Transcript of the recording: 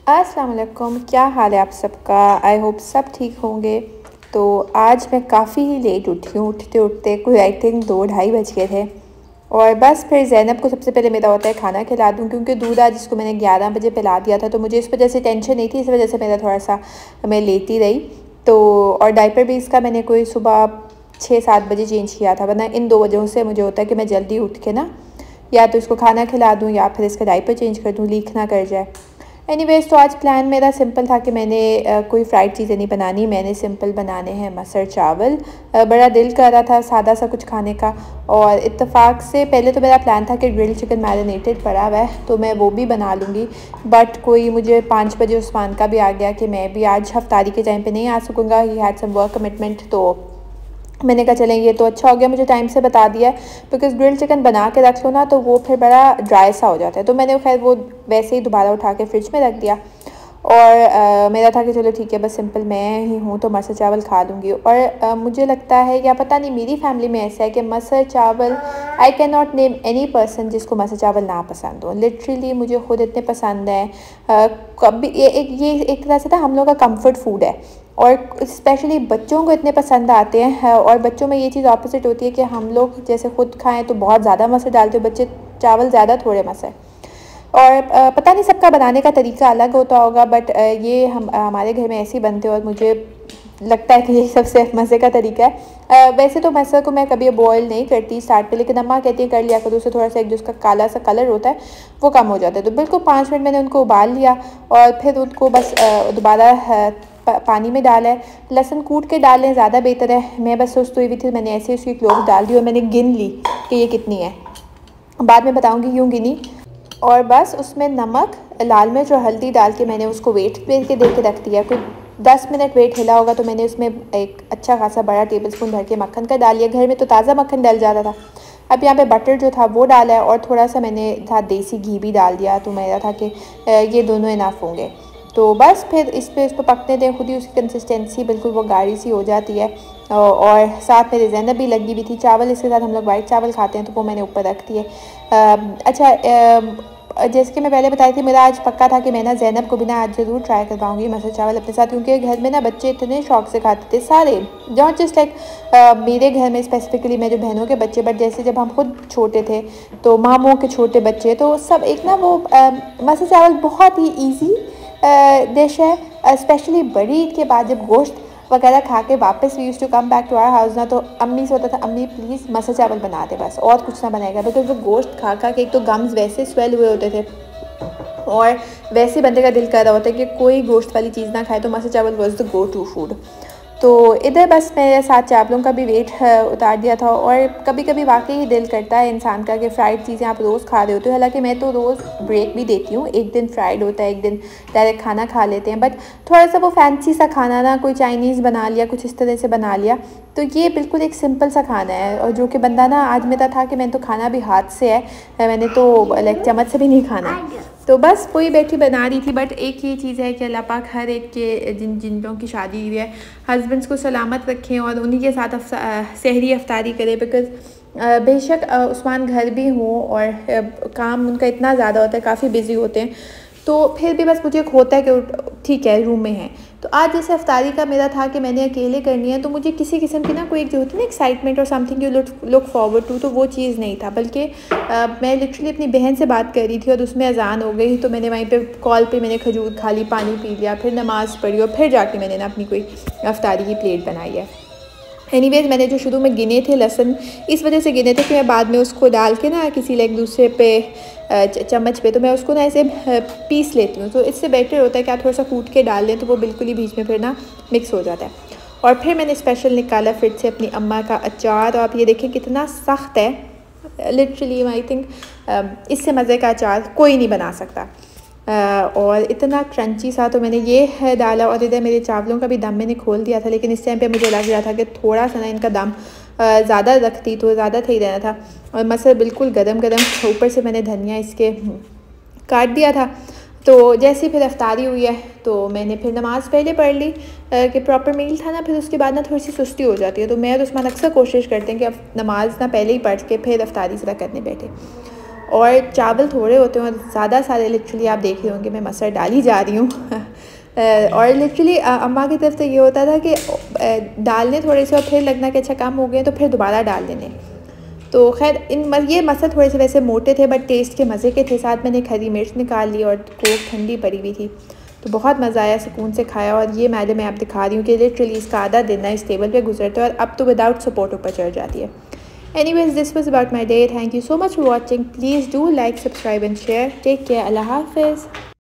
अस्सलाम वालेकुम, क्या हाल है आप सबका। आई होप सब ठीक होंगे। तो आज मैं काफ़ी ही लेट उठी हूँ। उठते उठते कोई आई थिंक 2-2:30 बज गए थे। और बस फिर ज़ैनब को सबसे पहले मेरा होता है खाना खिला दूँ, क्योंकि दूध आज जिसको मैंने 11 बजे पिला दिया था, तो मुझे इस वजह से टेंशन नहीं थी। इस वजह से मेरा थोड़ा सा मैं लेती रही। तो और डायपर भी इसका मैंने कोई सुबह 6-7 बजे चेंज किया था, वरना इन 2 वजहों से मुझे होता है कि मैं जल्दी उठ के ना या तो इसको खाना खिला दूँ या फिर इसका डायपर चेंज कर दूँ, लीक ना कर जाए। एनीवेज, तो आज प्लान मेरा सिंपल था कि मैंने कोई फ्राइड चीज़ें नहीं बनानी, मैंने सिंपल बनाने हैं मसर चावल। बड़ा दिल कर रहा था सादा सा कुछ खाने का, और इत्तेफाक से पहले तो मेरा प्लान था कि ग्रिल्ड चिकन मैरिनेटेड पड़ा हुआ है तो मैं वो भी बना लूँगी। बट कोई मुझे 5 बजे उस्मान का भी आ गया कि मैं भी आज हफ्तारी के टाइम पे नहीं आ सकूँगा, he had some work commitment. तो मैंने कहा चलें, ये तो अच्छा हो गया मुझे टाइम से बता दिया है, बिकॉज़ ग्रिल्ड चिकन बना के रख लो ना तो वो फिर बड़ा ड्राई सा हो जाता है। तो मैंने खैर वो वैसे ही दोबारा उठा के फ्रिज में रख दिया। और मेरा था कि चलो ठीक है, बस सिंपल मैं ही हूँ तो मसर चावल खा लूँगी। और मुझे लगता है, या पता नहीं मेरी फैमिली में ऐसा है कि मसर चावल, I can not name any person जिसको मसर चावल ना पसंद हो। लिटरली मुझे खुद इतने पसंद हैं। कभी ये एक तरह से था हम लोग का कंफर्ट फूड है, और स्पेशली बच्चों को इतने पसंद आते हैं। और बच्चों में ये चीज़ ऑपोजिट होती है कि हम लोग जैसे खुद खाएं तो बहुत ज़्यादा मसर डालते हो, बच्चे चावल ज़्यादा थोड़े मसर। और पता नहीं सबका बनाने का तरीका अलग होता होगा, बट ये हमारे घर में ऐसे ही बनते हैं और मुझे लगता है कि ये सबसे मज़े का तरीका है। वैसे तो मसर को मैं कभी बॉयल नहीं करती स्टार्ट पे, लेकिन अम्मा कहती है कर लिया करो, उससे थोड़ा सा एक जो उसका काला सा कलर होता है वो कम हो जाता है। तो बिल्कुल 5 मिनट मैंने उनको उबाल लिया, और फिर उनको बस दोबारा पानी में डाला है। लहसुन कूट के डालें ज़्यादा बेहतर है। मैं बस सोचती हुई थी, मैंने ऐसे उसकी क्लोव डाल दी और मैंने गिन ली कि ये कितनी है, बाद में बताऊँगी क्यों गिनी। और बस उसमें नमक, लाल मिर्च और हल्दी डाल के मैंने उसको वेट पे के दे के रख दिया। कोई 10 मिनट वेट हिला होगा तो मैंने उसमें एक अच्छा खासा बड़ा टेबलस्पून भर के मक्खन का डाल लिया। घर में तो ताज़ा मक्खन डल जाता था। अब यहाँ पे बटर जो था वो डाला है, और थोड़ा सा मैंने था देसी घी भी डाल दिया। तो मेरा था कि ये दोनों इनफ होंगे। तो बस फिर इसको पकने दें, खुद ही उसकी कंसिस्टेंसी बिल्कुल वो गाढ़ी सी हो जाती है। और साथ मेरे ज़ैनब भी लगी हुई थी। चावल इसके साथ हम लोग वाइट चावल खाते हैं, तो वो मैंने ऊपर रख दिए। अच्छा, जैसे कि मैं पहले बताई थी, मेरा आज पक्का था कि मैं ना ज़ैनब को भी ना आज ज़रूर ट्राई करवाऊँगी मसर चावल अपने साथ, क्योंकि घर में ना बच्चे इतने शौक से खाते थे सारे, नॉट जस्ट लाइक मेरे घर में स्पेसिफिकली मेरे बहनों के बच्चे, बट जैसे जब हम खुद छोटे थे तो मामों के छोटे बच्चे, तो सब एक ना वो मसर चावल बहुत ही ईजी डिश है। स्पेशली बड़ी ईद के बाद जब गोश्त वगैरह खा के वापस we use to come back to our house ना, तो अम्मी से होता था, अम्मी प्लीज़ मसर चावल बना दे बस, और कुछ ना बनाएगा। बिकॉज वो गोश्त खा खा के एक तो गम्स वैसे स्वेल हुए होते थे, और वैसे बंदे का दिल कर रहा होता है कि कोई गोश्त वाली चीज़ ना खाए, तो मसर चावल was the go to food. तो इधर बस मेरे साथ चावलों का भी वेट उतार दिया था। और कभी कभी वाकई ही दिल करता है इंसान का कि फ़्राइड चीज़ें आप रोज़ खा रहे होते हो। हालांकि मैं तो रोज़ ब्रेक भी देती हूँ, एक दिन फ्राइड होता है, एक दिन डायरेक्ट खाना खा लेते हैं। बट थोड़ा सा वो फैंसी सा खाना ना, कोई चाइनीज़ बना लिया, कुछ इस तरह से बना लिया, तो ये बिल्कुल एक सिंपल सा खाना है। और जो कि बंदा ना, आज मेरा था कि मैंने तो खाना भी हाथ से है, मैंने तो लाइक चम्मच से भी नहीं खाना। तो बस वही बैठी बना रही थी। बट एक ये चीज़ है कि अल्लाह पाक हर एक के जिन लोगों की शादी हुई है, हस्बैंड्स को सलामत रखें और उन्हीं के साथ सहरी अफ्तारी करें। बिकॉज़ बेशक उस्मान घर भी हों और काम उनका इतना ज़्यादा होता है, काफ़ी बिजी होते हैं, तो फिर भी बस मुझे एक होता है कि ठीक है रूम में है। तो आज जैसे अफ्तारी का मेरा था कि मैंने अकेले करनी है, तो मुझे किसी किस्म की ना कोई एक जो होती है ना एक्साइटमेंट और something you look forward to, तो वो चीज़ नहीं था। बल्कि मैं लिटरली अपनी बहन से बात कर रही थी और उसमें अजान हो गई, तो मैंने वहीं पे कॉल पे मैंने खजूर खा ली, पानी पी लिया, फिर नमाज़ पढ़ी, और फिर जाके मैंने ना अपनी कोई अफ्तारी की प्लेट बनाई है। एनीवेज, मैंने जो शुरू में गिने थे लहसुन, इस वजह से गिने थे कि मैं बाद में उसको डाल के ना किसी लाइक दूसरे पे चम्मच पे, तो मैं उसको ना ऐसे पीस लेती हूँ। तो इससे बेटर होता है कि आप थोड़ा सा कूट के डाल लें, तो वो बिल्कुल ही बीच में फिर ना मिक्स हो जाता है। और फिर मैंने स्पेशल निकाला फिर से अपनी अम्मा का अचार, और आप ये देखें कितना सख्त है। लिटरली आई थिंक इससे मज़े का अचार कोई नहीं बना सकता। और इतना क्रंची सा, तो मैंने ये है डाला। और इधर मेरे चावलों का भी दम मैंने खोल दिया था, लेकिन इस टाइम पे मुझे लग रहा था कि थोड़ा सा ना इनका दम ज़्यादा रखती तो ज़्यादा सही रहना था। और मसर बिल्कुल गरम गरम, ऊपर से मैंने धनिया इसके काट दिया था। तो जैसे फिर अफ्तारी हुई है, तो मैंने फिर नमाज़ पहले पढ़ ली कि प्रॉपर मील था ना, फिर उसके बाद ना थोड़ी सी सुस्ती हो जाती है। तो मैं और उस्मान अक्सर कोशिश करते हैं कि अब नमाज़ ना पहले ही पढ़ के फिर अफ्तारी ज़रा करने बैठे। और चावल थोड़े होते हैं और ज़्यादा सारे लिटरली आप देख रहे होंगे मैं मसर डाली जा रही हूँ और लिटरली अम्मा की तरफ से ये होता था कि डालने थोड़े से और फिर लगना कि अच्छा कम हो गए तो फिर दोबारा डाल देने। तो खैर ये मसर थोड़े से वैसे मोटे थे बट टेस्ट के मज़े के थे। साथ मैंने हरी मिर्च निकाल ली और कोक ठंडी पड़ी हुई थी, तो बहुत मज़ा आया, सुकून से खाया। और ये मैडम मैं आप दिखा रही हूँ कि लिटरली इसका आधा दिन ना इस टेबल पे गुजरता है और अब तो विदाउट सपोर्ट ऊपर चढ़ जाती है। Anyways this was about my day. Thank you so much for watching. Please do like, subscribe and share. Take care. अल्लाह हाफिज़।